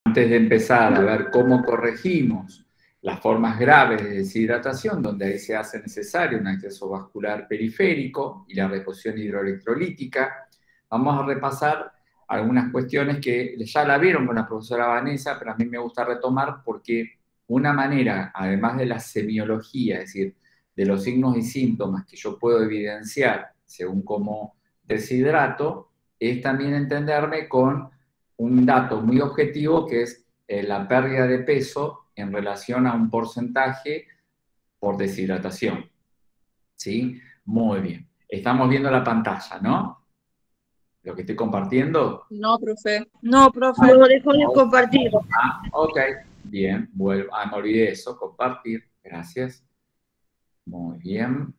Antes de empezar a ver cómo corregimos las formas graves de deshidratación, donde ahí se hace necesario un acceso vascular periférico y la reposición hidroelectrolítica, vamos a repasar algunas cuestiones que ya la vieron con la profesora Vanessa, pero a mí me gusta retomar porque una manera, además de la semiología, es decir, de los signos y síntomas que yo puedo evidenciar según cómo deshidrato, es también entenderme con un dato muy objetivo que es la pérdida de peso en relación a un porcentaje por deshidratación. ¿Sí? Muy bien. Estamos viendo la pantalla, ¿no? Lo que estoy compartiendo. No, profe. No, profe. No, dejó de compartir. Ok. Bien. Vuelvo. Me olvidé de eso. Compartir. Gracias. Muy bien.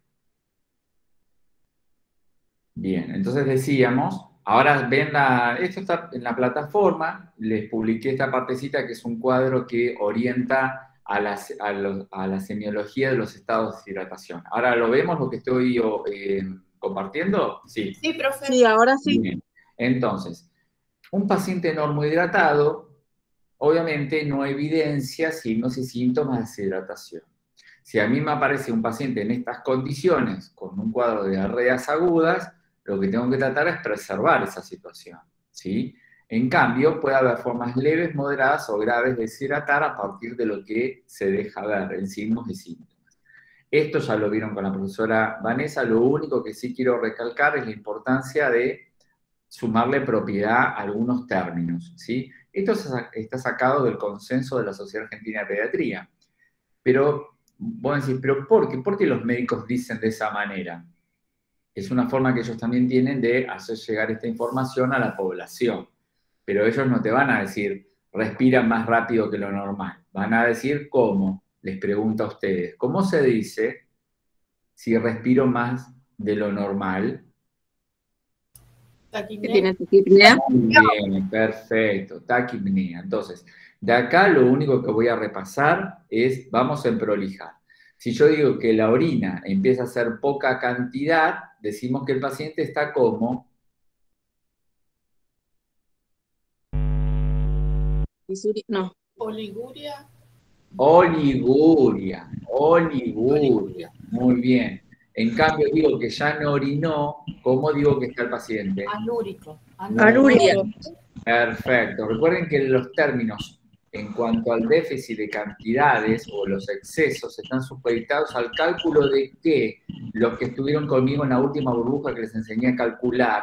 Bien. Entonces decíamos, ahora ven esto está en la plataforma, les publiqué esta partecita que es un cuadro que orienta a la semiología de los estados de deshidratación. Ahora lo vemos lo que estoy compartiendo. Sí. Sí, profe. Sí, ahora sí. Bien. Entonces, un paciente normohidratado, obviamente no evidencia signos y síntomas de deshidratación. Si a mí me aparece un paciente en estas condiciones, con un cuadro de diarreas agudas, lo que tengo que tratar es preservar esa situación, ¿sí? En cambio, puede haber formas leves, moderadas o graves de deshidratar a partir de lo que se deja ver en signos y síntomas. Esto ya lo vieron con la profesora Vanessa, lo único que sí quiero recalcar es la importancia de sumarle propiedad a algunos términos, ¿sí? Esto está sacado del consenso de la Sociedad Argentina de Pediatría, pero vos decís, ¿pero por qué? ¿Por qué los médicos dicen de esa manera? Es una forma que ellos también tienen de hacer llegar esta información a la población. Pero ellos no te van a decir, respira más rápido que lo normal. Van a decir cómo, les pregunto a ustedes. ¿Cómo se dice si respiro más de lo normal? Taquipnea. ¿Tiene taquipnea? Muy bien, perfecto, taquipnea. Entonces, de acá lo único que voy a repasar es, vamos a prolijar. Si yo digo que la orina empieza a ser poca cantidad, decimos que el paciente está como... No. Oliguria. Oliguria, oliguria. Muy bien. En cambio, digo que ya no orinó, ¿cómo digo que está el paciente? Anúrico. Anuria. Perfecto. Recuerden que los términos en cuanto al déficit de cantidades o los excesos están supeditados al cálculo de que los que estuvieron conmigo en la última burbuja que les enseñé a calcular.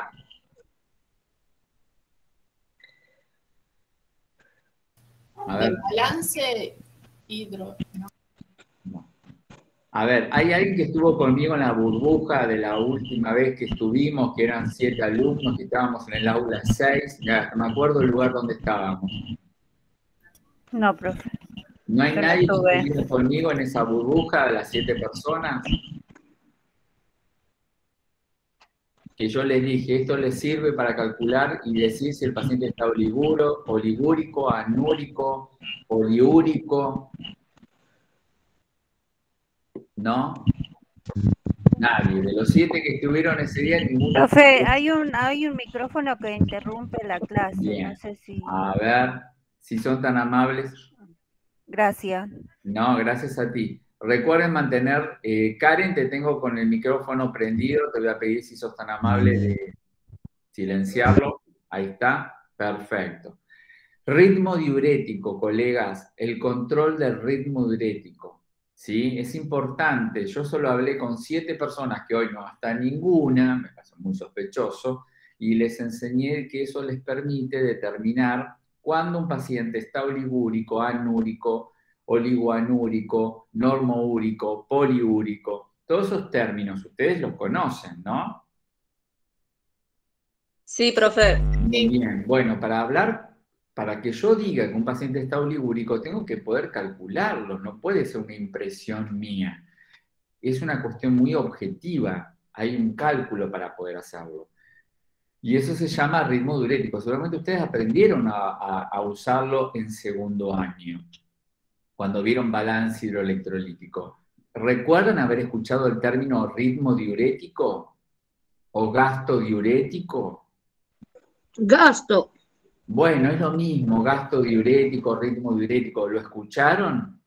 A ver. El balance hidro. No. A ver, ¿hay alguien que estuvo conmigo en la burbuja de la última vez que estuvimos, que eran 7 alumnos, que estábamos en el aula 6? Ya, me acuerdo el lugar donde estábamos. No, profe. ¿No hay Yo no nadie que estuve. estuviera conmigo en esa burbuja de las 7 personas? Que yo les dije, esto les sirve para calcular y decir si el paciente está oligúrico, anúrico, poliúrico. ¿No? Nadie. De los 7 que estuvieron ese día, ninguno. Profe, hay un micrófono que interrumpe la clase. Bien. No sé si... A ver, si son tan amables. Gracias. No, gracias a ti. Recuerden mantener, Karen, te tengo con el micrófono prendido, te voy a pedir si sos tan amable de silenciarlo. Ahí está, perfecto. Ritmo diurético, colegas, el control del ritmo diurético, ¿sí? Es importante, yo solo hablé con 7 personas, que hoy no hasta ninguna, me pasó muy sospechoso, y les enseñé que eso les permite determinar cuándo un paciente está oligúrico, anúrico, oligoanúrico, normoúrico, poliúrico. Todos esos términos ustedes los conocen, ¿no? Sí, profe. Muy bien. Bueno, para que yo diga que un paciente está oligúrico, tengo que poder calcularlo, no puede ser una impresión mía. Es una cuestión muy objetiva, hay un cálculo para poder hacerlo. Y eso se llama ritmo diurético. Seguramente ustedes aprendieron a usarlo en segundo año, cuando vieron balance hidroelectrolítico. ¿Recuerdan haber escuchado el término ritmo diurético o gasto diurético? Gasto. Bueno, es lo mismo, gasto diurético, ritmo diurético, ¿lo escucharon?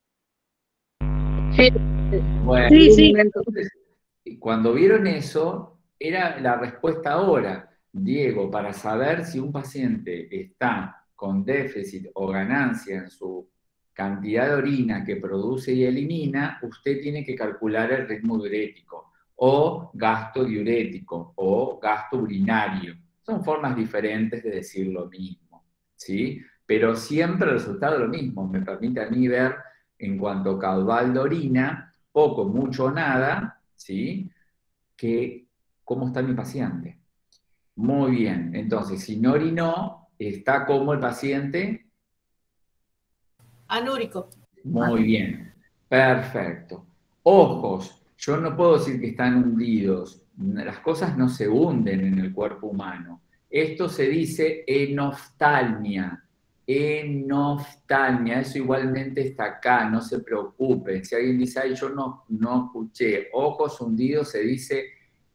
Sí. Bueno, Sí, sí. entonces, cuando vieron eso, era la respuesta ahora, Diego, para saber si un paciente está con déficit o ganancia en su cantidad de orina que produce y elimina, usted tiene que calcular el ritmo diurético, o gasto diurético, o gasto urinario. Son formas diferentes de decir lo mismo, ¿sí? Pero siempre el resultado es lo mismo. Me permite a mí ver en cuanto a caudal de orina, poco, mucho, nada, ¿sí? Que cómo está mi paciente. Muy bien, entonces, si no orinó, está como el paciente. Anúrico. Muy bien, perfecto. Ojos, yo no puedo decir que están hundidos, las cosas no se hunden en el cuerpo humano. Esto se dice enoftalmia. Enoftalmia, eso igualmente está acá, no se preocupen. Si alguien dice, ay, yo no escuché, ojos hundidos, se dice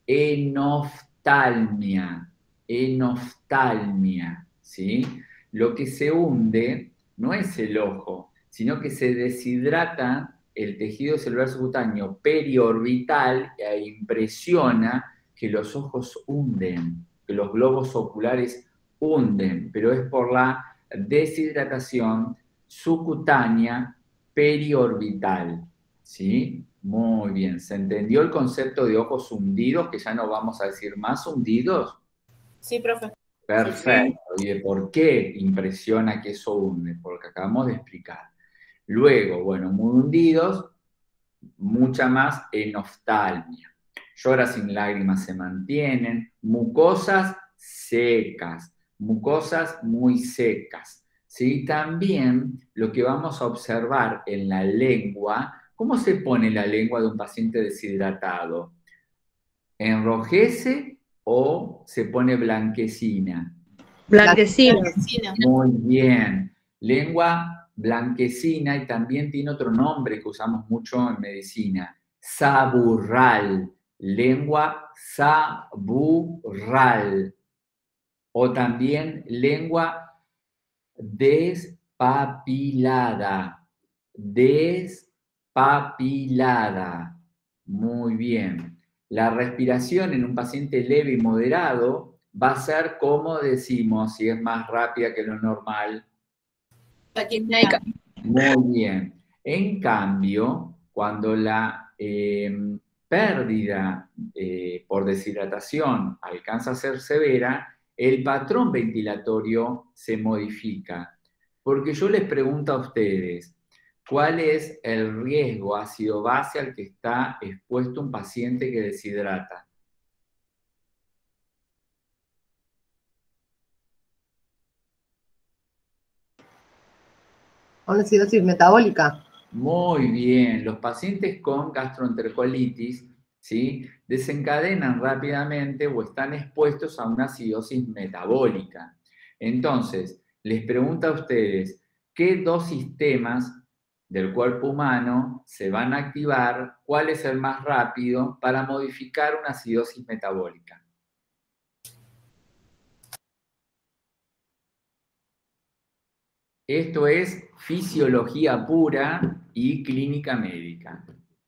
enoftalmia. Enoftalmia, ¿sí? Lo que se hunde no es el ojo, sino que se deshidrata el tejido celular subcutáneo periorbital e impresiona que los ojos hunden, que los globos oculares hunden, pero es por la deshidratación subcutánea periorbital. ¿Sí? Muy bien. ¿Se entendió el concepto de ojos hundidos, que ya no vamos a decir más hundidos? Sí, profe. Perfecto. ¿Y de por qué impresiona que eso hunde? Porque acabamos de explicar. Luego, bueno, muy hundidos, mucha más enoftalmia. Lloras sin lágrimas se mantienen, mucosas secas, mucosas muy secas. ¿Sí? También lo que vamos a observar en la lengua, ¿cómo se pone la lengua de un paciente deshidratado? ¿Enrojece o se pone blanquecina? Blanquecina. Blanquecina. Muy bien. Lengua blanquecina y también tiene otro nombre que usamos mucho en medicina, saburral. Lengua saburral. O también lengua despapilada. Despapilada. Muy bien. La respiración en un paciente leve y moderado va a ser como decimos, si es más rápida que lo normal. Taquipnea. Muy bien. En cambio, cuando la pérdida por deshidratación alcanza a ser severa, el patrón ventilatorio se modifica. Porque yo les pregunto a ustedes, ¿cuál es el riesgo ácido-base al que está expuesto un paciente que deshidrata? Una acidosis metabólica. Muy bien, los pacientes con gastroenterolitis, ¿sí? Desencadenan rápidamente o están expuestos a una acidosis metabólica. Entonces, les pregunto a ustedes, ¿qué dos sistemas del cuerpo humano se van a activar? ¿Cuál es el más rápido para modificar una acidosis metabólica? Esto es fisiología pura y clínica médica.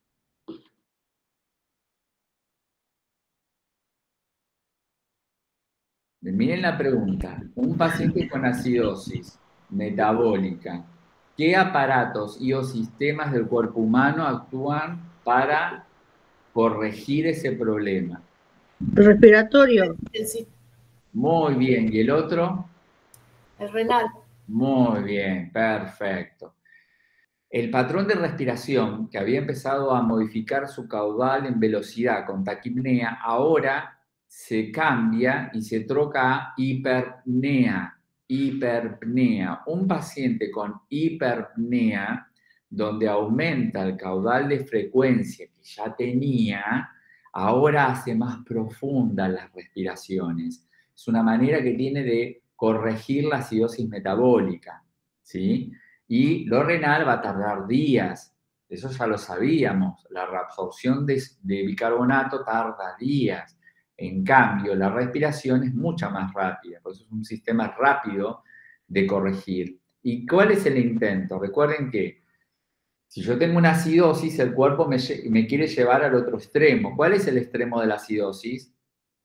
Miren la pregunta. Un paciente con acidosis metabólica, ¿qué aparatos y o sistemas del cuerpo humano actúan para corregir ese problema? Respiratorio. Muy bien. ¿Y el otro? El renal. Muy bien, perfecto. El patrón de respiración, que había empezado a modificar su caudal en velocidad con taquipnea, ahora se cambia y se troca a hiperpnea. Hiperpnea. Un paciente con hiperpnea, donde aumenta el caudal de frecuencia que ya tenía, ahora hace más profundas las respiraciones. Es una manera que tiene de corregir la acidosis metabólica, ¿sí? Y lo renal va a tardar días, eso ya lo sabíamos, la reabsorción de bicarbonato tarda días. En cambio, la respiración es mucho más rápida, por eso es un sistema rápido de corregir. ¿Y cuál es el intento? Recuerden que si yo tengo una acidosis, el cuerpo me quiere llevar al otro extremo. ¿Cuál es el extremo de la acidosis?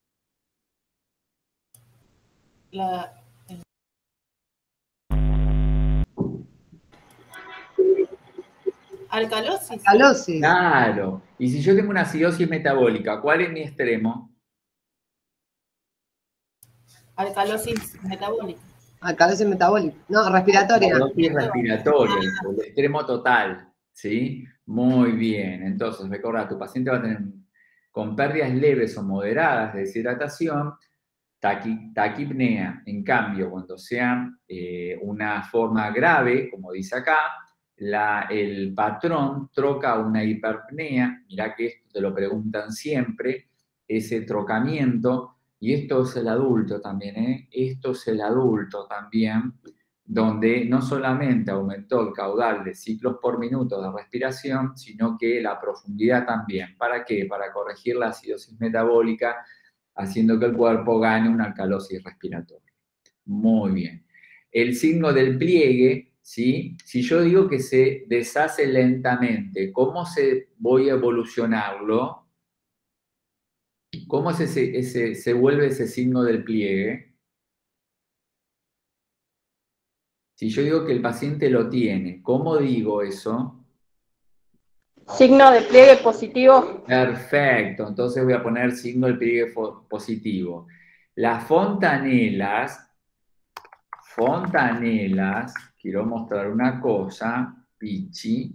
Alcalosis. Alcalosis. Claro. Y si yo tengo una acidosis metabólica, ¿cuál es mi extremo? Alcalosis metabólica. Alcalosis metabólica. No, respiratoria. Alcalosis respiratoria, el extremo total, ¿sí? Muy bien. Entonces, recuerda, tu paciente va a tener con pérdidas leves o moderadas de deshidratación, taquipnea. En cambio, cuando sea una forma grave, como dice acá, el patrón troca una hiperpnea. Mirá que esto te lo preguntan siempre, ese trocamiento. Y esto es el adulto también, ¿eh? Esto es el adulto también, donde no solamente aumentó el caudal de ciclos por minuto de respiración, sino que la profundidad también. ¿Para qué? Para corregir la acidosis metabólica, haciendo que el cuerpo gane una alcalosis respiratoria. Muy bien. El signo del pliegue, ¿sí? Si yo digo que se deshace lentamente, ¿cómo voy a evolucionarlo? ¿Cómo se vuelve ese signo del pliegue? Si yo digo que el paciente lo tiene, ¿cómo digo eso? Signo de pliegue positivo. Perfecto, entonces voy a poner signo del pliegue positivo. Las fontanelas, quiero mostrar una cosa, Pichi.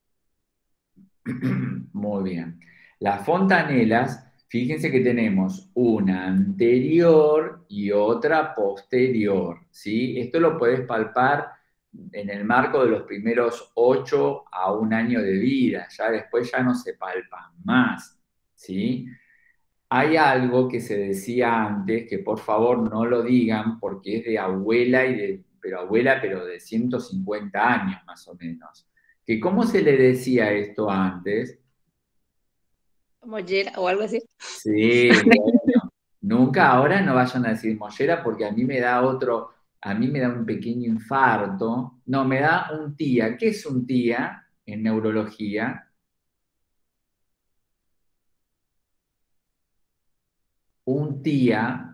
Muy bien. Las fontanelas, fíjense que tenemos una anterior y otra posterior, ¿sí? Esto lo puedes palpar en el marco de los primeros 8 a 1 año de vida, ya después ya no se palpan más, ¿sí? Hay algo que se decía antes, que por favor no lo digan porque es de abuela, pero de 150 años más o menos. Que ¿cómo se le decía esto antes? Mollera o algo así. Sí, bueno, nunca ahora no vayan a decir mollera porque a mí me da un pequeño infarto. No, me da un TIA. ¿Qué es un TIA en neurología? Un TIA,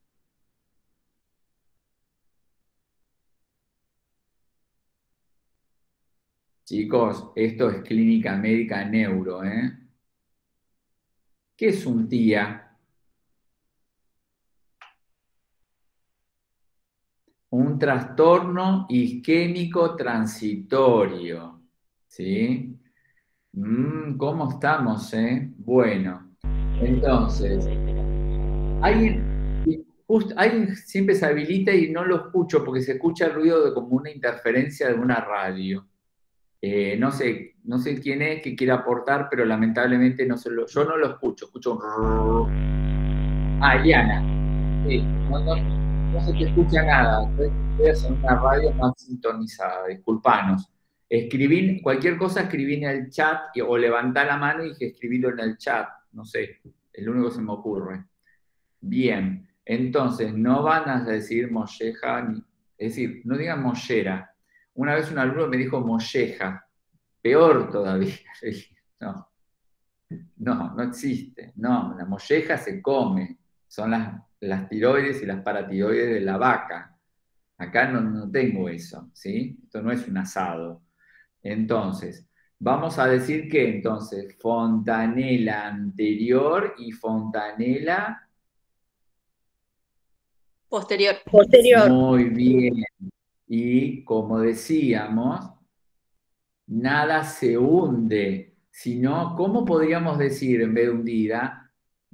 chicos, esto es clínica médica neuro, ¿eh? ¿Qué es un TIA? Un trastorno isquémico transitorio, ¿sí? ¿Cómo estamos, eh? Bueno, entonces, alguien siempre se habilita y no lo escucho porque se escucha el ruido de como una interferencia de una radio. No sé quién es que quiere aportar, pero lamentablemente yo no lo escucho un... Ah, Eliana. Sí, no se te escucha nada. Voy a hacer una radio más sintonizada, disculpanos. Cualquier cosa escribí en el chat o levantá la mano y dije escribilo en el chat. No sé, es lo único que se me ocurre. Bien, entonces no van a decir molleja, es decir, no digan mollera. Una vez un alumno me dijo molleja, peor todavía. No existe. No, la molleja se come. Son las tiroides y las paratiroides de la vaca. Acá no tengo eso, ¿sí? Esto no es un asado. Entonces, vamos a decir que entonces fontanela anterior y fontanela Posterior. Posterior. muy bien. Y como decíamos, nada se hunde, sino, ¿cómo podríamos decir en vez de hundida?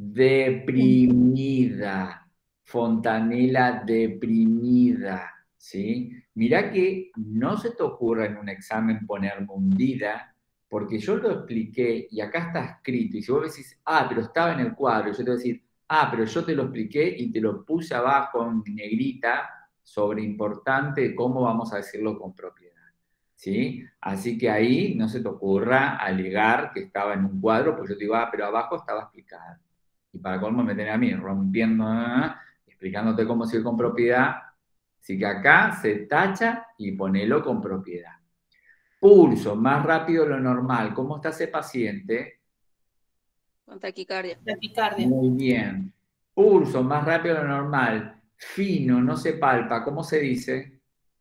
Deprimida. Fontanela deprimida, ¿sí? Mirá que no se te ocurra en un examen ponerme hundida, porque yo lo expliqué y acá está escrito. Y si vos decís, pero estaba en el cuadro, yo te voy a decir, pero yo te lo expliqué y te lo puse abajo en negrita sobre importante cómo vamos a decirlo con propiedad. ¿Sí? Así que ahí no se te ocurra alegar que estaba en un cuadro, pues yo te digo, pero abajo estaba explicado. Y para colmo me tenés a mí rompiendo, explicándote cómo sigue con propiedad. Así que acá se tacha y ponelo con propiedad. Pulso, más rápido de lo normal. ¿Cómo está ese paciente? Con taquicardia. Taquicardia. Muy bien. Pulso, más rápido de lo normal. Fino, no se palpa. ¿Cómo se dice?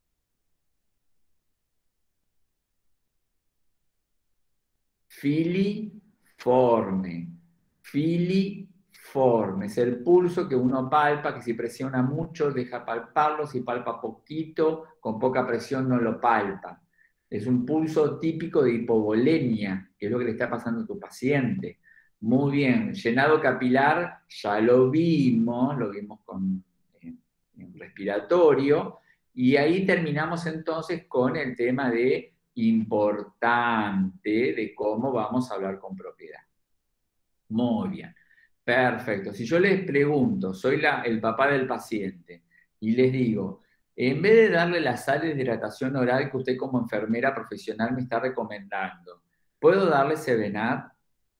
Filiforme. Filiforme. Es el pulso que uno palpa, que si presiona mucho deja palparlo, si palpa poquito, con poca presión no lo palpa. Es un pulso típico de hipovolemia, que es lo que le está pasando a tu paciente. Muy bien. Llenado capilar, ya lo vimos con respiratorio, y ahí terminamos entonces con el tema de importante de cómo vamos a hablar con propiedad. Muy bien, perfecto. Si yo les pregunto, soy el papá del paciente, y les digo, en vez de darle las sales de hidratación oral que usted como enfermera profesional me está recomendando, ¿puedo darle Sevenar?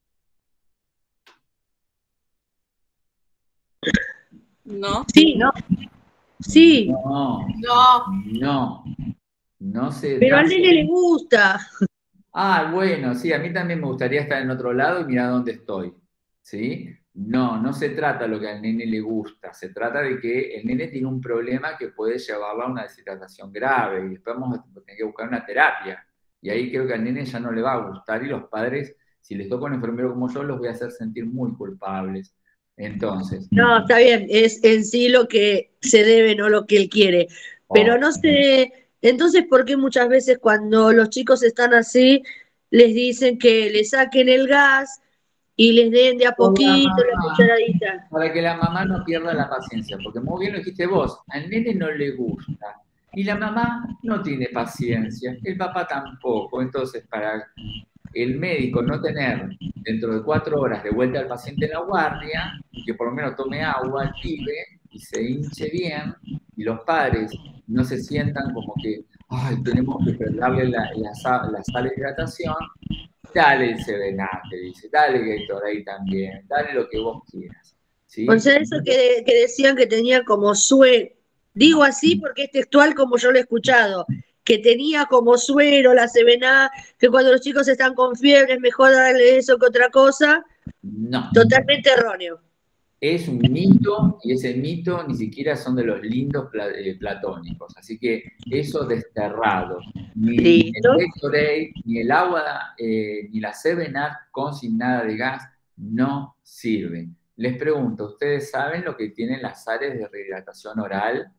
No. Sí, No, sí, No, No, no, no se pero da. al nene le gusta. Ah, bueno, sí, a mí también me gustaría estar en otro lado y mirar dónde estoy, ¿sí? No, no se trata de lo que al nene le gusta, se trata de que el nene tiene un problema que puede llevarlo a una deshidratación grave y después vamos a tener que buscar una terapia. Y ahí creo que al nene ya no le va a gustar y los padres, si les toca un enfermero como yo, los voy a hacer sentir muy culpables. Entonces, No, está bien, es en sí lo que se debe, no lo que él quiere. Pero no sé, entonces, ¿por qué muchas veces cuando los chicos están así, les dicen que le saquen el gas y les den de a por la poquito la mamá, cucharadita? para que la mamá no pierda la paciencia, porque muy bien lo dijiste vos, al nene no le gusta y la mamá no tiene paciencia, el papá tampoco, entonces para el médico no tener dentro de 4 horas de vuelta al paciente en la guardia y que por lo menos tome agua al pibe y se hinche bien y los padres no se sientan como que, ay, tenemos que darle la sal de hidratación, dale el Sevená, te dice, dale Gatorade también, dale lo que vos quieras, O ¿sí? sea, eso que decían que tenía como suero, digo así porque es textual como yo lo he escuchado, que tenía como suero la Sevená, que cuando los chicos están con fiebre es mejor darle eso que otra cosa, No. totalmente erróneo. Es un mito, y ese mito ni siquiera son de los lindos platónicos. Así que eso desterrado. Ni el Listo. Gatorade, ni el agua, ni la Sevenar con sin nada de gas no sirven. Les pregunto, ¿ustedes saben lo que tienen las sales de rehidratación oral?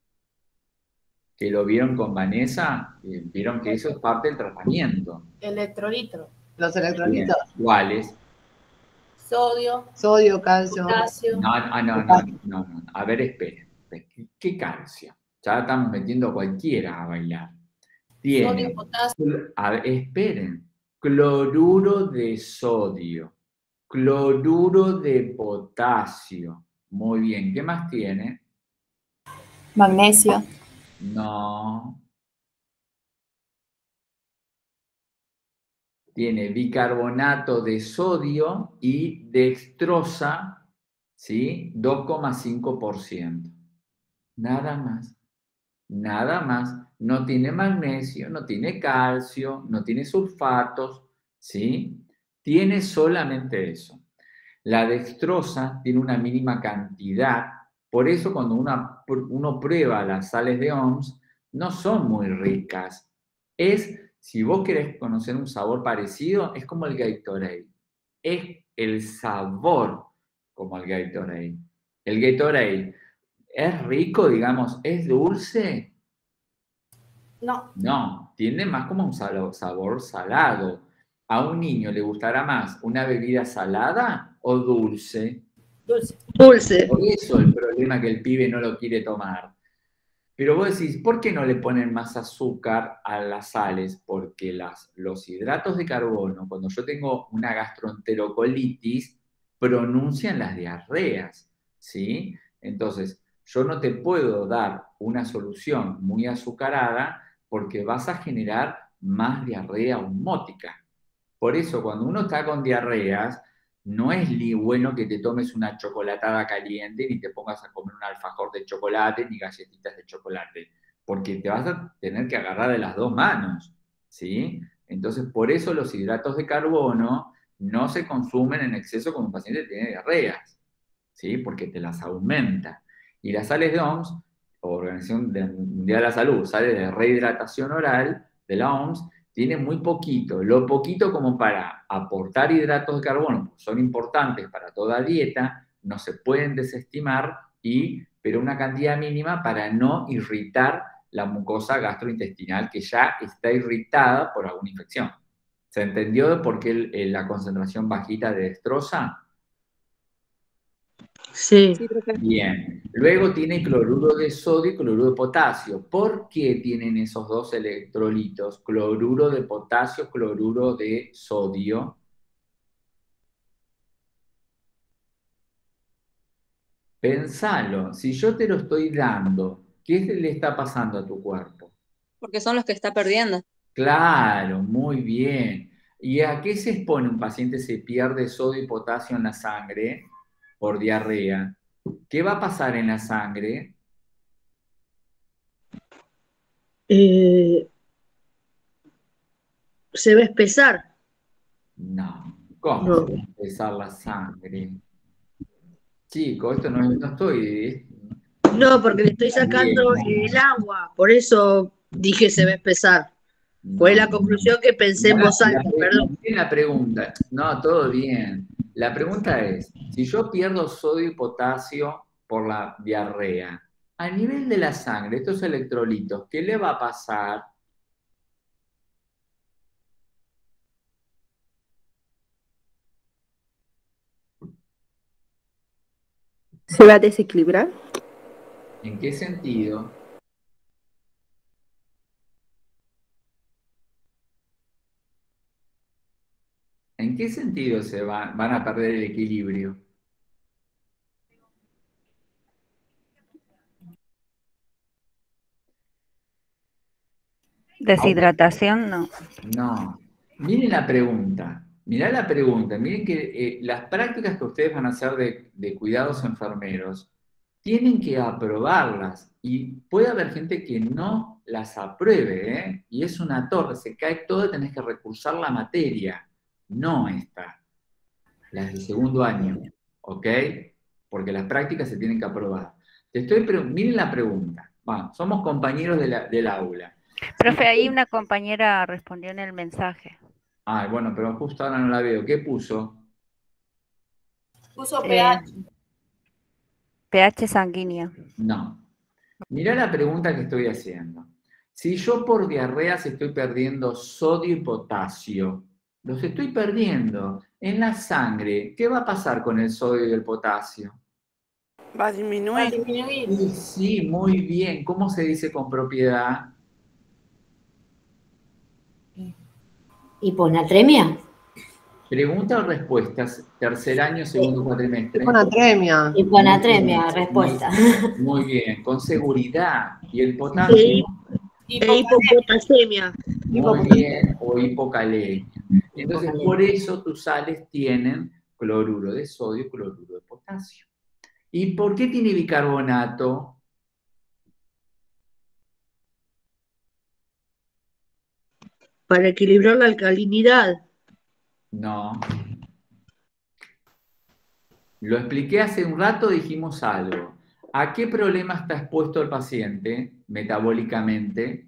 ¿Que lo vieron con Vanessa? Vieron que eso es parte del tratamiento. electrolitro. los electrolitos, ¿Cuáles? Sodio, sodio, calcio. potasio. No. A ver, esperen. ¿Qué calcio? Ya estamos metiendo a cualquiera a bailar. Tiene, Sodio, potasio. a ver, esperen, cloruro de sodio, cloruro de potasio. Muy bien, ¿qué más tiene? Magnesio. No. Tiene bicarbonato de sodio y dextrosa, ¿sí? 2,5%. Nada más. Nada más. No tiene magnesio, no tiene calcio, no tiene sulfatos, ¿sí? Tiene solamente eso. La dextrosa tiene una mínima cantidad, por eso cuando uno prueba las sales de OMS, no son muy ricas. Si vos querés conocer un sabor parecido, es como el Gatorade. Es el sabor como el Gatorade. El Gatorade es rico, digamos, es dulce. No, No, tiene más como un sabor salado. ¿A un niño le gustará más una bebida salada o dulce? dulce. Dulce. Por eso el problema que el pibe no lo quiere tomar. Pero vos decís, ¿por qué no le ponen más azúcar a las sales? Porque los hidratos de carbono, cuando yo tengo una gastroenterocolitis, pronuncian las diarreas, ¿sí? Entonces, yo no te puedo dar una solución muy azucarada porque vas a generar más diarrea osmótica. Por eso, cuando uno está con diarreas, No es ni bueno que te tomes una chocolatada caliente, ni te pongas a comer un alfajor de chocolate, ni galletitas de chocolate, porque te vas a tener que agarrar de las dos manos, ¿sí? Entonces, por eso los hidratos de carbono no se consumen en exceso cuando un paciente tiene diarreas, ¿sí? Porque te las aumenta. Y las sales de OMS, Organización Mundial de la Salud, sales de rehidratación oral de la OMS, tiene muy poquito, lo poquito como para aportar hidratos de carbono, son importantes para toda dieta, no se pueden desestimar, pero una cantidad mínima para no irritar la mucosa gastrointestinal que ya está irritada por alguna infección. ¿Se entendió por qué la concentración bajita de destroza? Sí. Sí, profe. Bien. Luego tiene cloruro de sodio y cloruro de potasio. ¿Por qué tienen esos dos electrolitos? Cloruro de potasio, cloruro de sodio. Pensalo, si yo te lo estoy dando, ¿qué le está pasando a tu cuerpo? Porque son los que está perdiendo. Claro, muy bien. ¿Y a qué se expone un paciente si pierde sodio y potasio en la sangre por diarrea? ¿Qué va a pasar en la sangre? Se va a espesar. No. ¿Cómo No. se va a empezar la sangre? Chico, esto no estoy... No, porque le estoy sacando el agua, por eso dije se va a espesar. Fue la conclusión que pensé en voz alta, perdón. La pregunta, no, todo bien. La pregunta es, si yo pierdo sodio y potasio por la diarrea, a nivel de la sangre, estos electrolitos, ¿qué le va a pasar? ¿Se va a desequilibrar? ¿En qué sentido? ¿En qué sentido van a perder el equilibrio? Deshidratación, no. No. Miren la pregunta. Mirá la pregunta. Miren que las prácticas que ustedes van a hacer de cuidados enfermeros tienen que aprobarlas. Y puede haber gente que no las apruebe, ¿eh? Y es una torre, se cae todo y tenés que recursar la materia. No esta. Las del segundo año. ¿Ok? Porque las prácticas se tienen que aprobar. Miren la pregunta. Bueno, somos compañeros del aula. Profe, ahí una compañera respondió en el mensaje. Ah, bueno, pero justo ahora no la veo. ¿Qué puso? Puso pH. pH sanguíneo. No. Mirá la pregunta que estoy haciendo. Si yo por diarreas estoy perdiendo sodio y potasio, los estoy perdiendo en la sangre, ¿qué va a pasar con el sodio y el potasio? Va a disminuir. Sí, muy bien. ¿Cómo se dice con propiedad? ¿Hiponatremia? Pregunta o respuestas. Tercer año, segundo cuatrimestre. Hiponatremia. Hiponatremia, respuesta. Muy bien, con seguridad. ¿Y el potasio? Hipopotasemia. Muy bien, o hipocalemia. Entonces, por eso tus sales tienen cloruro de sodio y cloruro de potasio. ¿Y por qué tiene bicarbonato? Para equilibrar la alcalinidad. No. Lo expliqué hace un rato, dijimos algo. ¿A qué problema está expuesto el paciente metabólicamente?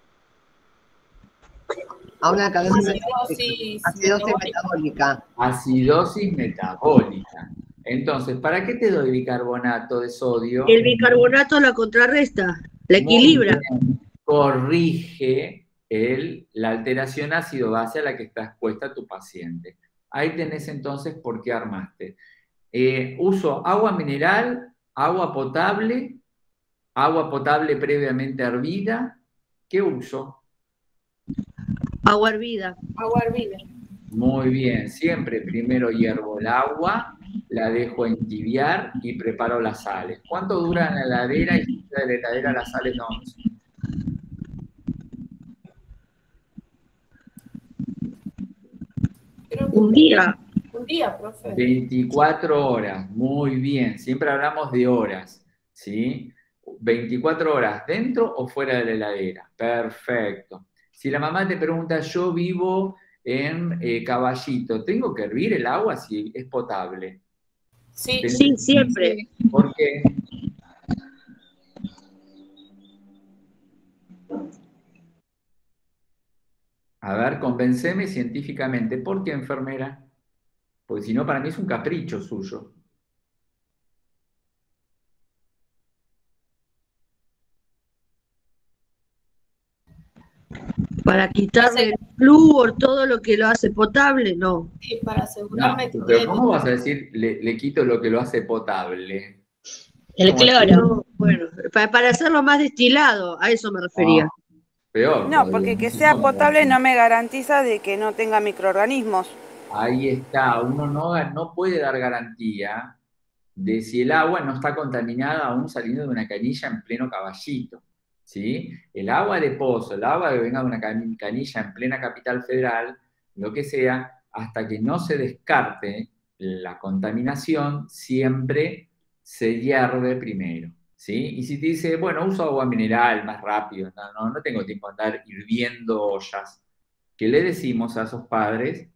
A una Acidosis metabólica. Acidosis metabólica. Entonces, ¿para qué te doy bicarbonato de sodio? El bicarbonato la contrarresta, la equilibra. Corrige la alteración ácido-base a la que está expuesta tu paciente. Ahí tenés entonces por qué armaste. Uso agua mineral, agua potable previamente hervida. ¿Qué uso? Agua hervida. Agua hervida. Muy bien, siempre primero hiervo el agua, la dejo entibiar y preparo las sales. ¿Cuánto dura en la heladera y si de la heladera las sales no? Un día. día, profe. 24 horas, muy bien. Siempre hablamos de horas, ¿sí? 24 horas, ¿dentro o fuera de la heladera? Perfecto. Si la mamá te pregunta, yo vivo en Caballito, ¿tengo que hervir el agua si es potable? Sí. Sí, siempre. ¿Por qué? A ver, convenceme científicamente. ¿Por qué, enfermera? Porque si no, para mí es un capricho suyo. Para quitarle el flúor, todo lo que lo hace potable, no. Sí, para No, asegurarme que pero quede ¿cómo vas a decir le quito lo que lo hace potable? El Como cloro. No, bueno, para hacerlo más destilado, a eso me refería. peor No, todavía, porque que se sea pone potable así. no me garantiza de que no tenga microorganismos. Ahí está, uno no puede dar garantía de si el agua no está contaminada aún saliendo de una canilla en pleno Caballito, ¿sí? El agua de pozo, el agua que venga de una canilla en plena Capital Federal, lo que sea, hasta que no se descarte la contaminación, siempre se hierve primero, ¿sí? Y si te dice, bueno, uso agua mineral más rápido, no tengo tiempo de andar hirviendo ollas, ¿qué le decimos a esos padres?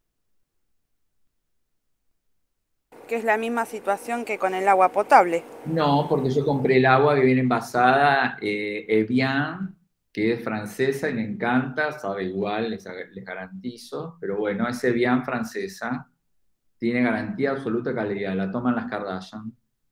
Que es la misma situación que con el agua potable. No, porque yo compré el agua que viene envasada Evian, que es francesa y me encanta, sabe igual, les garantizo, pero bueno, es Evian francesa, tiene garantía absoluta de calidad, la toman las Kardashian.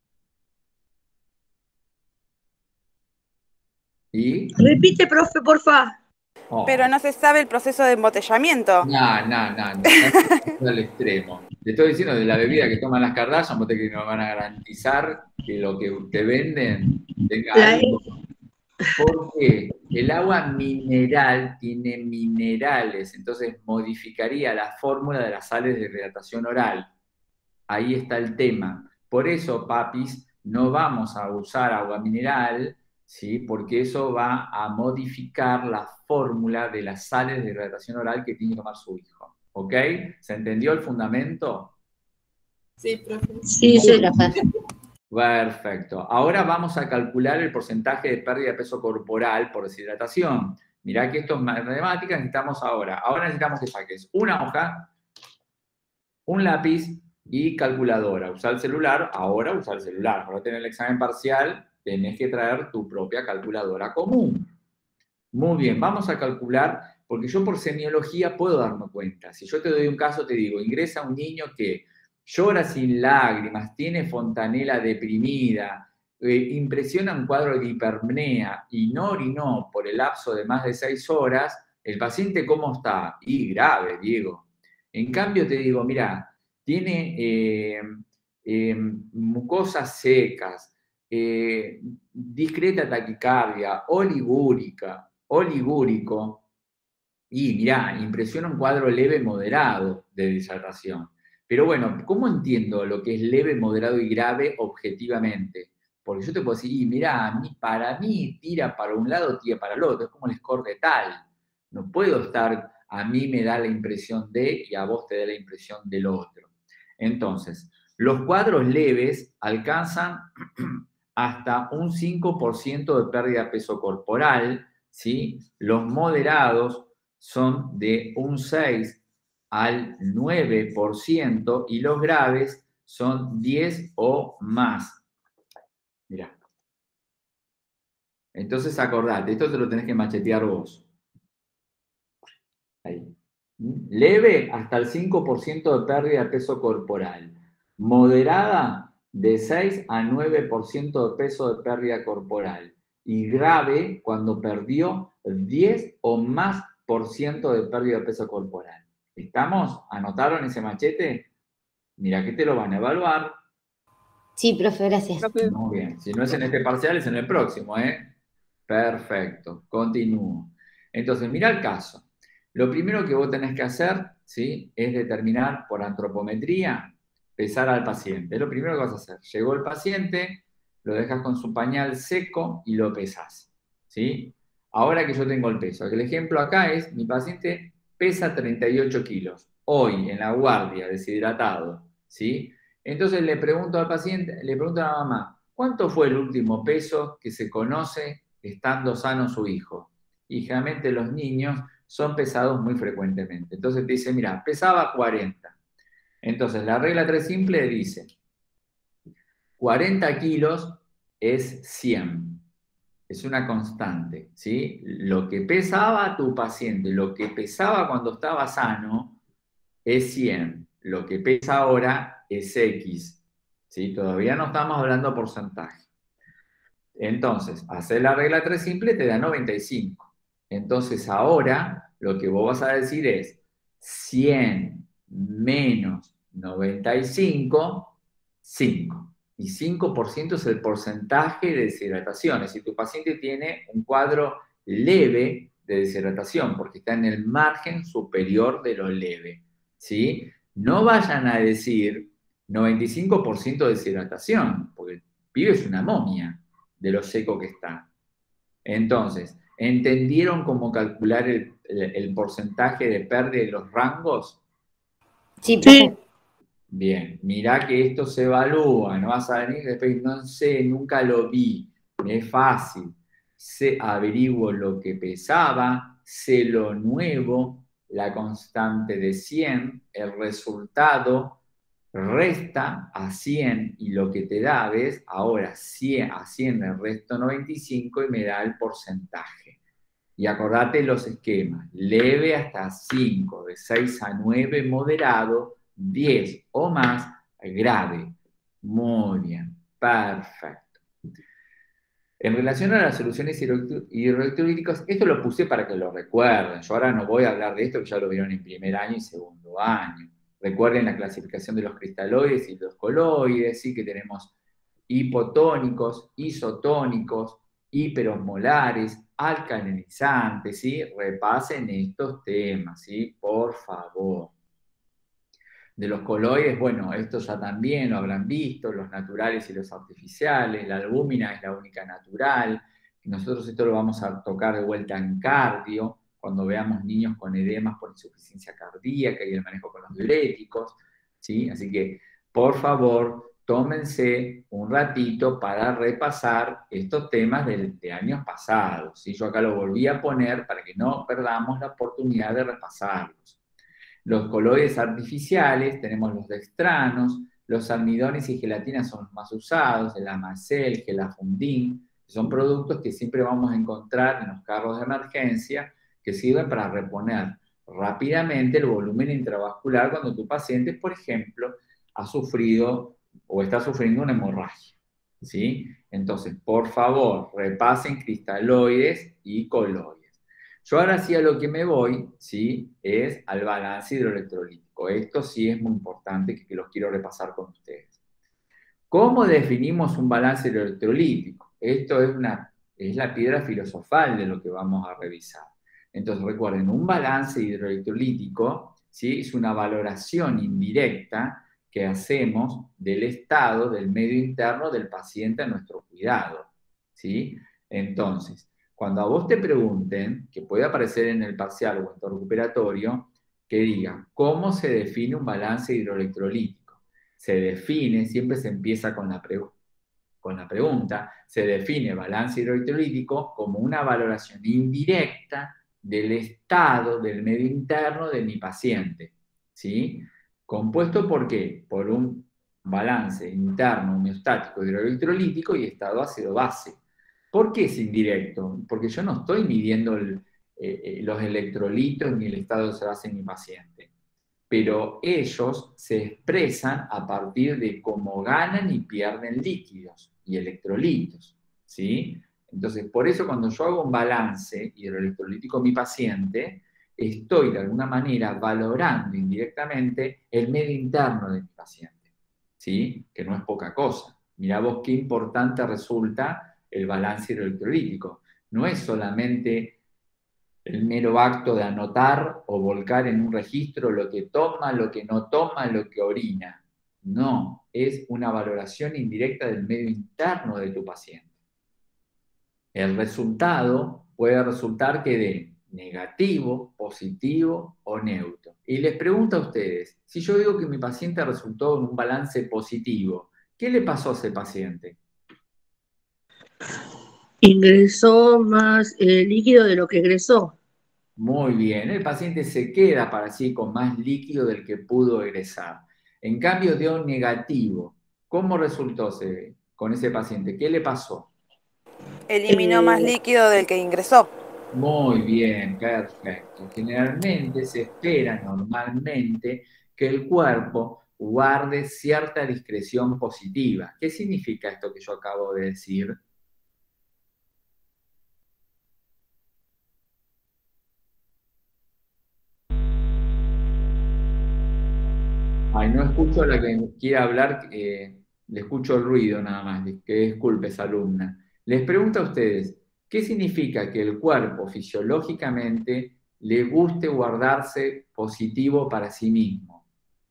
¿Y? Repite, profe, porfa. Oh, Pero no se sabe el proceso de embotellamiento. no, está al extremo. Le estoy diciendo de la bebida que toman las Kardashian, vos te crees que nos van a garantizar que lo que te venden tenga La- algo. Porque el agua mineral tiene minerales, entonces modificaría la fórmula de las sales de hidratación oral. Ahí está el tema. Por eso, papis, no vamos a usar agua mineral, ¿sí? Porque eso va a modificar la fórmula de las sales de hidratación oral que tiene que tomar su hijo. ¿Ok? ¿Se entendió el fundamento? Sí, profe. Sí, Sí, sí. profe. Perfecto. Ahora vamos a calcular el porcentaje de pérdida de peso corporal por deshidratación. Mirá que esto es matemática, necesitamos ahora. Ahora necesitamos que saques una hoja, un lápiz y calculadora. Usa el celular, ahora usa el celular. Para tener el examen parcial, tenés que traer tu propia calculadora común. Muy bien, vamos a calcular, porque yo por semiología puedo darme cuenta. Si yo te doy un caso, te digo, ingresa un niño que llora sin lágrimas, tiene fontanela deprimida, impresiona un cuadro de hiperpnea y no orinó por el lapso de más de 6 horas, ¿el paciente cómo está? Y grave, Diego. En cambio te digo, mira, tiene mucosas secas, discreta taquicardia, oligúrico, y mirá, impresiona un cuadro leve moderado de deshidratación. Pero bueno, ¿cómo entiendo lo que es leve, moderado y grave objetivamente? Porque yo te puedo decir, y mirá, para mí tira para un lado, tira para el otro, es como el score de tal. No puedo estar, a mí me da la impresión de y a vos te da la impresión del otro. Entonces, los cuadros leves alcanzan hasta un 5% de pérdida de peso corporal, ¿sí? Los moderados son de un 6 al 9% y los graves son 10 o más. Mirá. Entonces acordate, esto te lo tenés que machetear vos. Ahí. Leve hasta el 5% de pérdida de peso corporal. Moderada de 6 a 9% de peso de pérdida corporal. Y grave cuando perdió 10 o más por ciento de pérdida de peso corporal. ¿Estamos? ¿Anotaron ese machete? Mira que te lo van a evaluar. Sí, profe, gracias. Muy bien. Si no es en este parcial, es en el próximo, ¿eh? Perfecto. Continúo. Entonces, mira el caso. Lo primero que vos tenés que hacer, ¿sí? Es determinar por antropometría, pesar al paciente. Es lo primero que vas a hacer. Llegó el paciente, lo dejas con su pañal seco y lo pesás, ¿sí? Ahora que yo tengo el peso. El ejemplo acá es, mi paciente pesa 38 kilos. hoy en la guardia, deshidratado, ¿sí? Entonces le pregunto al paciente, le pregunto a la mamá, ¿cuánto fue el último peso que se conoce estando sano su hijo? Y generalmente los niños son pesados muy frecuentemente. Entonces te dice, mira, pesaba 40. Entonces la regla 3 simple dice, 40 kilos es 100. Es una constante, ¿sí? Lo que pesaba tu paciente, lo que pesaba cuando estaba sano es 100. Lo que pesa ahora es X, ¿sí? Todavía no estamos hablando porcentaje. Entonces, hacer la regla 3 simple te da 95. Entonces, ahora lo que vos vas a decir es 100 menos 95, 5. Y 5% es el porcentaje de deshidratación. Si tu paciente tiene un cuadro leve de deshidratación, porque está en el margen superior de lo leve, ¿sí? No vayan a decir 95% de deshidratación, porque el pibe es una momia de lo seco que está. Entonces, ¿entendieron cómo calcular el porcentaje de pérdida de los rangos? Sí, profe. Bien, mirá que esto se evalúa, no vas a venir después, no sé, nunca lo vi, es fácil. Averiguo lo que pesaba, sé lo nuevo, la constante de 100, el resultado resta a 100 y lo que te da, ¿ves? Ahora 100, a 100 me resto 95 y me da el porcentaje. Y acordate los esquemas, leve hasta 5, de 6 a 9 moderado, 10 o más grave. Muy bien, perfecto. En relación a las soluciones hidroelectrolíticas, esto lo puse para que lo recuerden. Yo ahora no voy a hablar de esto, que ya lo vieron en primer año y segundo año. Recuerden la clasificación de los cristaloides y los coloides, ¿sí? Que tenemos hipotónicos, isotónicos, hiperosmolares, alcalinizantes, ¿sí? Repasen estos temas, ¿sí? Por favor. De los coloides, bueno, esto ya también lo habrán visto, los naturales y los artificiales, la albúmina es la única natural, nosotros esto lo vamos a tocar de vuelta en cardio, cuando veamos niños con edemas por insuficiencia cardíaca y el manejo con los diuréticos, ¿sí? Así que, por favor, tómense un ratito para repasar estos temas de años pasados, ¿sí? Yo acá lo volví a poner para que no perdamos la oportunidad de repasarlos. Los coloides artificiales, tenemos los dextranos, los almidones y gelatinas son los más usados, el amacel, gelafundín, son productos que siempre vamos a encontrar en los carros de emergencia que sirven para reponer rápidamente el volumen intravascular cuando tu paciente, por ejemplo, ha sufrido o está sufriendo una hemorragia, ¿sí? Entonces, por favor, repasen cristaloides y coloides. Yo ahora sí a lo que me voy, ¿sí? Es al balance hidroelectrolítico. Esto sí es muy importante que los quiero repasar con ustedes. ¿Cómo definimos un balance hidroelectrolítico? Esto es la piedra filosofal de lo que vamos a revisar. Entonces recuerden, un balance hidroelectrolítico, ¿sí? Es una valoración indirecta que hacemos del estado del medio interno del paciente a nuestro cuidado, ¿sí? Entonces, cuando a vos te pregunten, que puede aparecer en el parcial o en tu recuperatorio, que diga, ¿cómo se define un balance hidroelectrolítico? Se define, siempre se empieza con la pregunta, se define balance hidroelectrolítico como una valoración indirecta del estado del medio interno de mi paciente, ¿sí? ¿Compuesto por qué? Por un balance interno homeostático hidroelectrolítico y estado ácido-base. ¿Por qué es indirecto? Porque yo no estoy midiendo los electrolitos ni el estado de base en mi paciente. Pero ellos se expresan a partir de cómo ganan y pierden líquidos y electrolitos, ¿sí? Entonces, por eso cuando yo hago un balance hidroelectrolítico en mi paciente, estoy de alguna manera valorando indirectamente el medio interno de mi paciente, ¿sí? Que no es poca cosa. Mirá vos qué importante resulta el balance hidroelectrolítico. No es solamente el mero acto de anotar o volcar en un registro lo que toma, lo que no toma, lo que orina. No, es una valoración indirecta del medio interno de tu paciente. El resultado puede resultar que dé negativo, positivo o neutro. Y les pregunto a ustedes, si yo digo que mi paciente resultó en un balance positivo, ¿qué le pasó a ese paciente? Ingresó más líquido de lo que egresó. Muy bien, el paciente se queda para sí con más líquido del que pudo egresar. En cambio, dio negativo. ¿Cómo resultó con ese paciente? ¿Qué le pasó? Eliminó más líquido del que ingresó. Muy bien, perfecto. Generalmente se espera normalmente que el cuerpo guarde cierta discreción positiva. ¿Qué significa esto que yo acabo de decir? Ay, no escucho a la que quiere hablar, le escucho el ruido nada más, que disculpe esa alumna. Les pregunto a ustedes, ¿qué significa que el cuerpo fisiológicamente le guste guardarse positivo para sí mismo?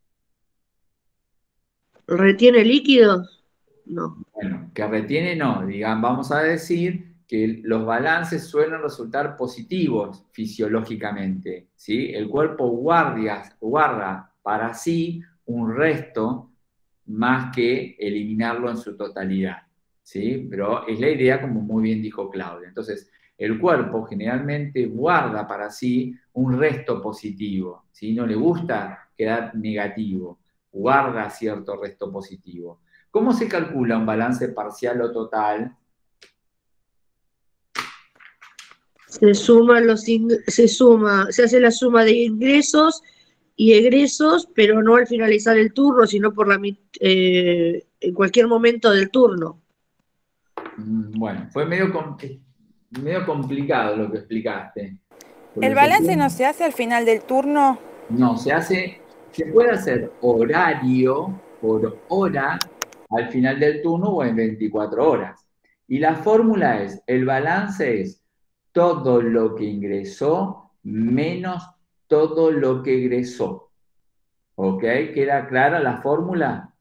¿Retiene líquido? No. Bueno, que retiene no, digamos, vamos a decir que los balances suelen resultar positivos fisiológicamente, ¿sí? El cuerpo guarda para sí un resto más que eliminarlo en su totalidad, ¿sí? Pero es la idea, como muy bien dijo Claudia. Entonces, el cuerpo generalmente guarda para sí un resto positivo, ¿sí? No le gusta quedar negativo, guarda cierto resto positivo. ¿Cómo se calcula un balance parcial o total? Se hace la suma de ingresos y egresos, pero no al finalizar el turno, sino en cualquier momento del turno. Bueno, fue medio complicado lo que explicaste. ¿El balance no se hace al final del turno? No, se puede hacer horario por hora al final del turno o en 24 horas. Y la fórmula es, el balance es todo lo que ingresó menos todo lo que egresó. ¿Ok? ¿Queda clara la fórmula?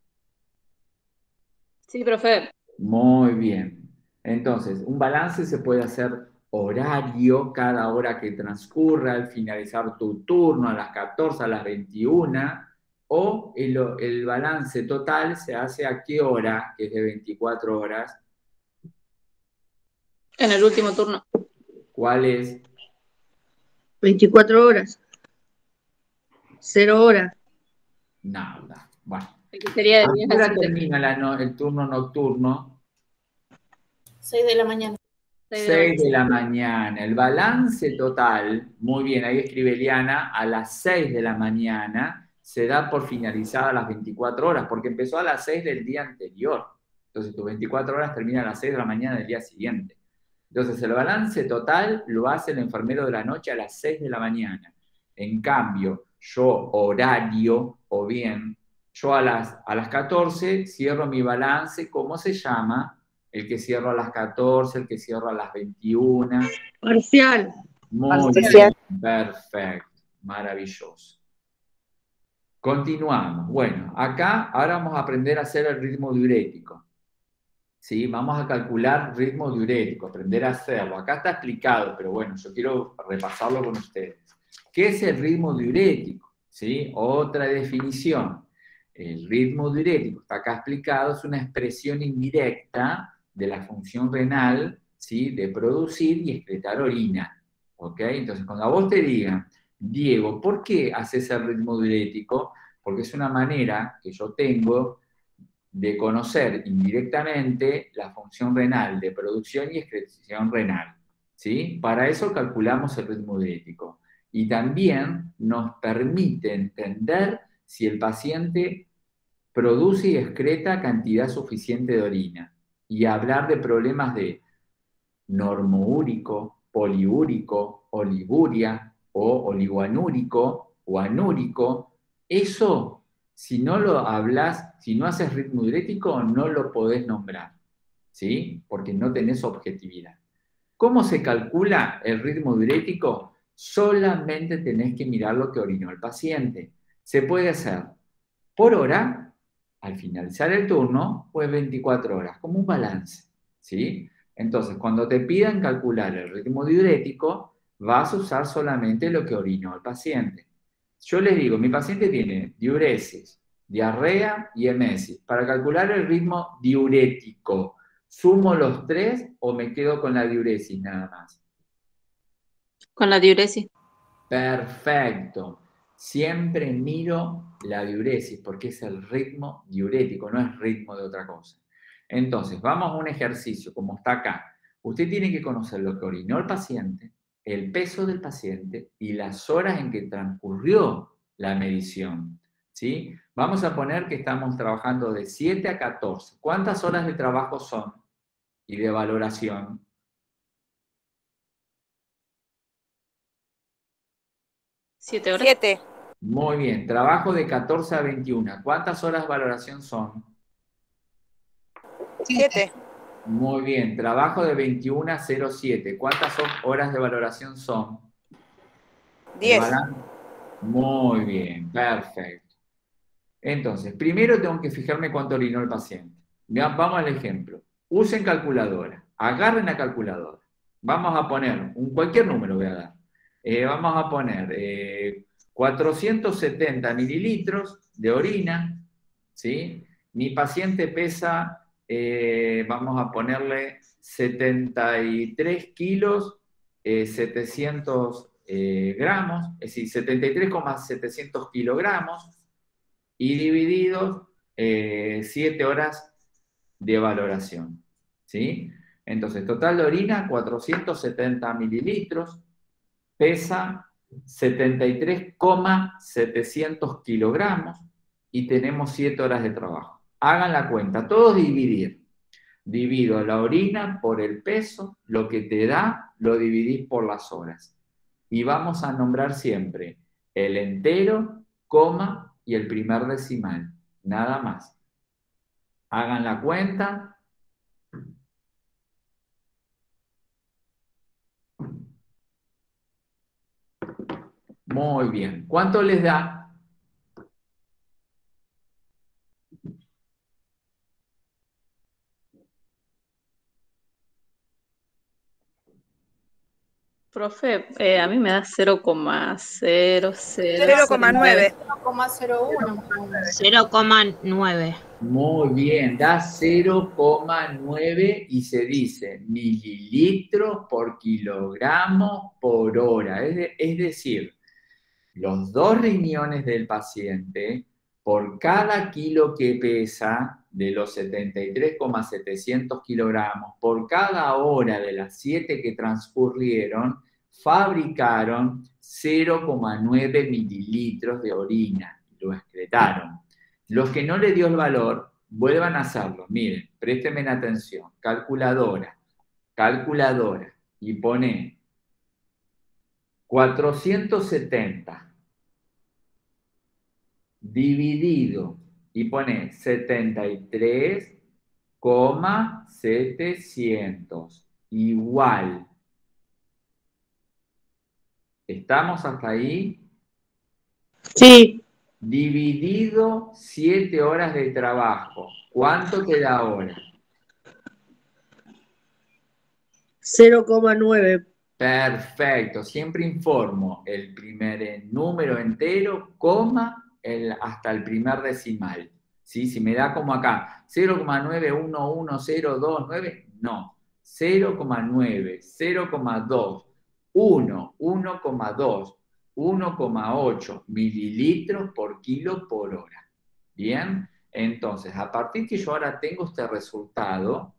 Sí, profe. Muy bien. Entonces, un balance se puede hacer horario cada hora que transcurra al finalizar tu turno, a las 14, a las 21, o el balance total se hace a qué hora, que es de 24 horas. En el último turno. ¿Cuál es? 24 horas. 0 horas. Nada. Bueno. Sería de ¿A 10 qué a hora 7. termina el turno nocturno? 6 de la mañana. 6 de la mañana. El balance total, muy bien, ahí escribe Eliana, a las 6 de la mañana se da por finalizada las 24 horas, porque empezó a las 6 del día anterior. Entonces tus 24 horas terminan a las 6 de la mañana del día siguiente. Entonces el balance total lo hace el enfermero de la noche a las 6 de la mañana. En cambio, yo horario, o bien, yo a las 14 cierro mi balance, ¿cómo se llama? El que cierro a las 14, el que cierro a las 21. Parcial. Muy Parcial. bien, perfecto, maravilloso. Continuamos. Bueno, acá ahora vamos a aprender a hacer el ritmo diurético. ¿Sí? Vamos a calcular ritmo diurético, aprender a hacerlo. Acá está explicado, pero bueno, yo quiero repasarlo con ustedes. ¿Qué es el ritmo diurético? ¿Sí? Otra definición. El ritmo diurético, está acá explicado, es una expresión indirecta de la función renal, ¿sí? De producir y excretar orina. ¿Ok? Entonces, cuando a vos te digan, Diego, ¿por qué haces el ritmo diurético? Porque es una manera que yo tengo de conocer indirectamente la función renal de producción y excreción renal. ¿Sí? Para eso calculamos el ritmo diurético. Y también nos permite entender si el paciente produce y excreta cantidad suficiente de orina. Y hablar de problemas de normoúrico, poliúrico, oliguria o oligoanúrico o anúrico. Eso, si no lo hablas, si no haces ritmo diurético, no lo podés nombrar, ¿sí? Porque no tenés objetividad. ¿Cómo se calcula el ritmo diurético? Solamente tenés que mirar lo que orinó el paciente. Se puede hacer por hora, al finalizar el turno, o en 24 horas, como un balance, ¿sí? Entonces, cuando te pidan calcular el ritmo diurético, vas a usar solamente lo que orinó el paciente. yo les digo, mi paciente tiene diuresis, diarrea y emesis. Para calcular el ritmo diurético, ¿sumo los 3 o me quedo con la diuresis nada más? Con la diuresis. Perfecto. Siempre miro la diuresis porque es el ritmo diurético, no es ritmo de otra cosa. Entonces, vamos a un ejercicio como está acá. Usted tiene que conocer lo que orinó el paciente, el peso del paciente y las horas en que transcurrió la medición, ¿sí? Vamos a poner que estamos trabajando de 7 a 14. ¿Cuántas horas de trabajo son? Y de valoración. 7 horas. 7. Muy bien. Trabajo de 14 a 21. ¿Cuántas horas de valoración son? 7. Muy bien. Trabajo de 21 a 07. ¿Cuántas horas de valoración son? 10. Muy bien. Perfecto. Entonces, primero tengo que fijarme cuánto orinó el paciente. Vamos al ejemplo. Usen calculadora. Agarren la calculadora. Vamos a poner, cualquier número voy a dar. Vamos a poner 470 mililitros de orina, ¿sí? Mi paciente pesa, vamos a ponerle 73 kilos, 700 gramos, es decir, 73,700 kilogramos, y divididos 7 horas de valoración, ¿sí? Entonces, total de orina, 470 mililitros, pesa 73,700 kilogramos y tenemos 7 horas de trabajo. Hagan la cuenta, todos dividir. Divido la orina por el peso, lo que te da, lo dividís por las horas. Y vamos a nombrar siempre el entero, coma y el primer decimal. Nada más. Hagan la cuenta. Muy bien. ¿Cuánto les da? Profe, a mí me da 0,00. 0,9. 0,01. 0,9. Muy bien, da 0,9 y se dice mililitros por kilogramo por hora. Es decir, los 2 riñones del paciente, por cada kilo que pesa, de los 73,700 kilogramos, por cada hora de las 7 que transcurrieron, fabricaron 0,9 mililitros de orina, lo excretaron. Los que no le dio el valor, vuelvan a hacerlo. Miren, préstenme atención. Calculadora, y pone 470 dividido y pone 73,700 igual. ¿Estamos hasta ahí? Sí. Dividido 7 horas de trabajo. ¿Cuánto te da ahora? 0,9. Perfecto. Siempre informo el primer número entero, coma, hasta el primer decimal. ¿Sí? Si me da como acá, 0,911029, no. 0,9, 0,2, 1, 1,2, 1,8 mililitros por kilo por hora. ¿Bien? Entonces, a partir que yo ahora tengo este resultado,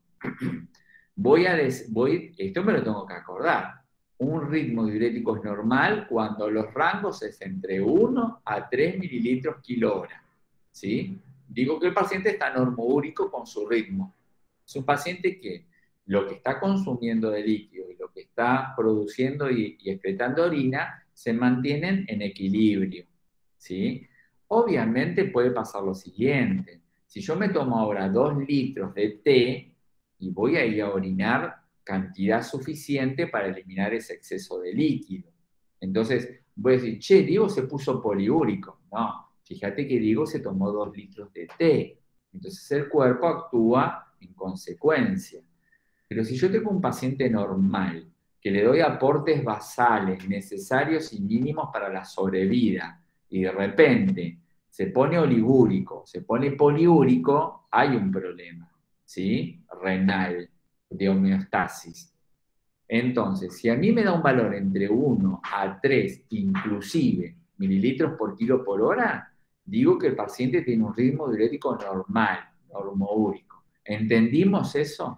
esto me lo tengo que acordar. Un ritmo diurético es normal cuando los rangos es entre 1 a 3 mililitros kilo hora. ¿Sí? Digo que el paciente está normoúrico con su ritmo. Es un paciente que lo que está consumiendo de líquido y lo que está produciendo y excretando orina se mantienen en equilibrio. ¿Sí? Obviamente puede pasar lo siguiente. Si yo me tomo ahora 2 litros de té y voy a ir a orinar cantidad suficiente para eliminar ese exceso de líquido. Entonces, voy a decir, che, Diego se puso poliúrico. No, fíjate que Diego se tomó 2 litros de té. Entonces el cuerpo actúa en consecuencia. Pero si yo tengo un paciente normal, que le doy aportes basales necesarios y mínimos para la sobrevida, y de repente se pone oligúrico, se pone poliúrico, hay un problema, ¿sí? Renal, de homeostasis. Entonces, si a mí me da un valor entre 1 a 3, inclusive, mililitros por kilo por hora, digo que el paciente tiene un ritmo diurético normal, normoúrico. ¿Entendimos eso?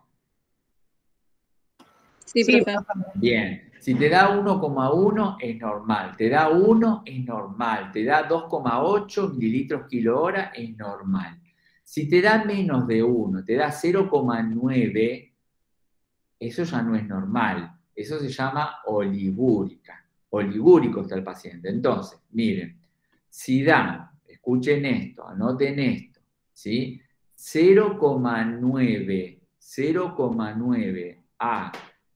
Sí, profe. Bien. Si te da 1,1 es normal, te da 1 es normal, te da 2,8 mililitros kilo hora es normal. Si te da menos de 1, te da 0,9, eso ya no es normal. Eso se llama oligúrica. Oligúrico está el paciente. Entonces, miren, si da, escuchen esto, anoten esto, ¿sí? 0,9 a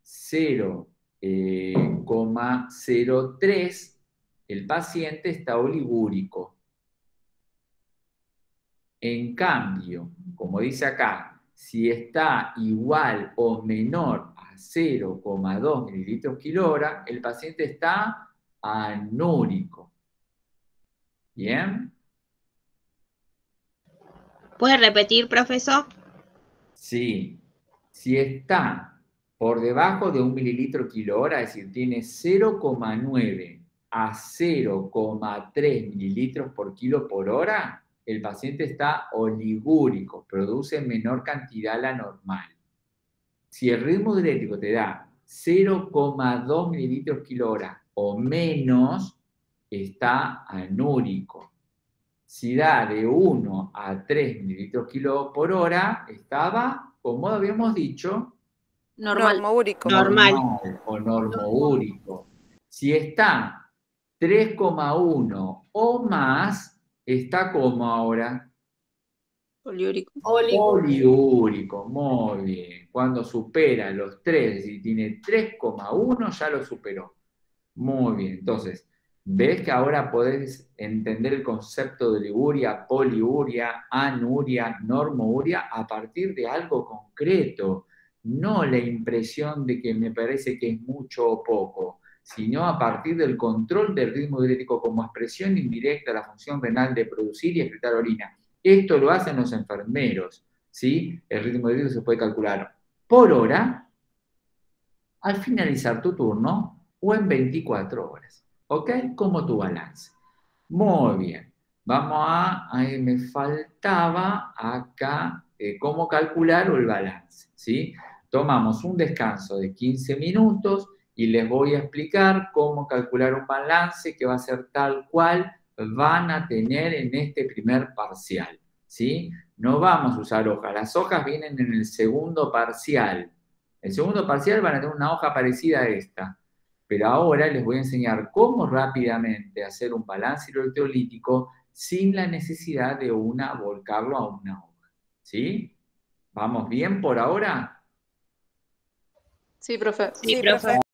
0,03, el paciente está oligúrico. En cambio, como dice acá, si está igual o menor a 0,2 mililitros kilo hora, el paciente está anúrico. ¿Bien? ¿Puede repetir, profesor? Sí. Si está por debajo de 1 mililitro kilo hora, es decir, tiene 0,9 a 0,3 mililitros por kilo por hora, el paciente está oligúrico, produce menor cantidad a la normal. Si el ritmo diurético te da 0,2 mililitros kilo hora o menos, está anúrico. Si da de 1 a 3 mililitros kilo por hora, estaba, como habíamos dicho, Normal. Normoúrico. Normal. o normoúrico. Si está 3,1 o más, está como ahora Poliúrico. poliúrico. Muy bien. Cuando supera los 3, si tiene 3,1, ya lo superó. Muy bien. Entonces, ¿ves que ahora podés entender el concepto de oliguria, poliuria, anuria, normouria a partir de algo concreto? No la impresión de que me parece que es mucho o poco, sino a partir del control del ritmo diurético como expresión indirecta de la función renal de producir y excretar orina. Esto lo hacen los enfermeros, ¿sí? El ritmo diurético se puede calcular por hora, al finalizar tu turno, o en 24 horas, ¿ok? Como tu balance. Muy bien. Vamos ahí me faltaba acá cómo calcular el balance, ¿sí? Tomamos un descanso de 15 minutos y les voy a explicar cómo calcular un balance que va a ser tal cual van a tener en este primer parcial, ¿sí? No vamos a usar hojas, las hojas vienen en el segundo parcial. El segundo parcial van a tener una hoja parecida a esta, pero ahora les voy a enseñar cómo rápidamente hacer un balance electrolítico sin la necesidad de volcarlo a una hoja, ¿sí? ¿Vamos bien por ahora? Sí, profe. Sí, profe.